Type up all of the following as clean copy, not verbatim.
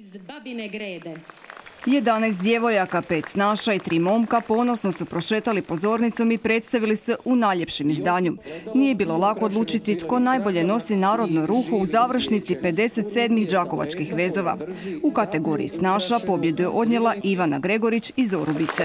Babine Grede. 11 djevojaka, 5 snaša i 3 momka ponosno su prošetali pozornicom i predstavili se u najljepšem izdanju. Nije bilo lako odlučiti tko najbolje nosi narodno ruho u završnici 57. đakovačkih vezova. U kategoriji snaša pobjedu je odnijela Ivana Gregorić iz Orubice.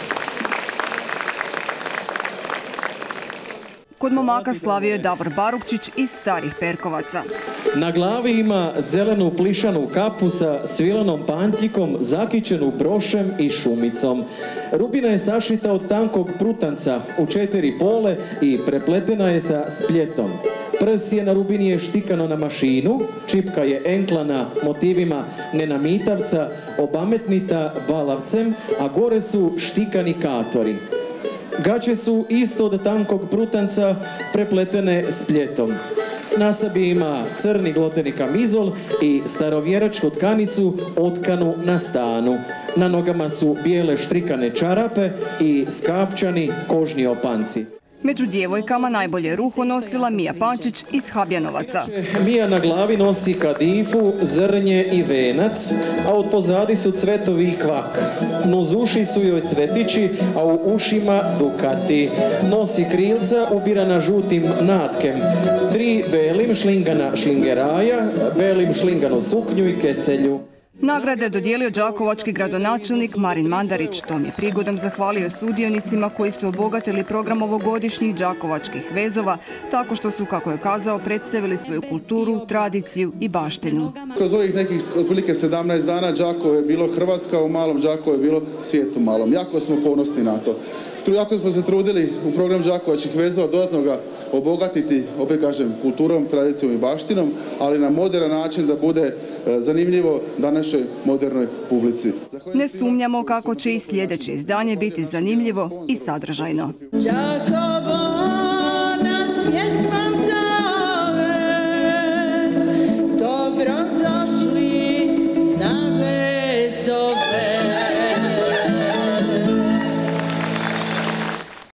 Kod momaka slavio je Davor Barukčić iz Starih Perkovaca. Na glavi ima zelenu plišanu kapu sa svilenom pantjikom, zakićenu brošem i šumicom. Rubina je sašita od tankog prutanca u 4 pole i prepletena je sa spljetom. Prsje na rubini je štikano na mašinu, čipka je enklana motivima nenamitavca, obametnita balavcem, a gore su štikani katori. Gaće su isto od tankog prutanca prepletene spljetom. Na sebi ima crni gloteni kamizol i starovjeračku tkanicu otkanu na stanu. Na nogama su bijele štrikane čarape i skapčani kožni opanci. Među djevojkama najbolje ruho nosila Mija Pančić iz Habjanovaca. Mija na glavi nosi kadifu, zrnje i venac, a od pozadi su cvetovi i kvak. Uz uši su joj cvetići, a u ušima dukati. Nosi krilca ubirana žutim natkem. 3 belim šlingana šlingeraja, belim šlinganu suknju i kecelju. Nagrade je dodijelio đakovački gradonačelnik Marin Mandarić. Tom je prigodom zahvalio sudionicima koji su obogatili program ovogodišnjih đakovačkih vezova tako što su, kako je kazao, predstavili svoju kulturu, tradiciju i baštinu. Kroz ovih nekih otprilike 17 dana Đakovo je bilo Hrvatska, u malom Đakovo je bilo svijet u malom. Jako smo ponosni na to. Jako smo se trudili u program đakovačkih vezova dodatno ga obogatiti, opet kažem, kulturom, tradicijom i baštinom, ali na moderan način da bude zanimljivo današnjoj modernoj publici. Ne sumnjamo kako će i sljedeće izdanje biti zanimljivo i sadržajno.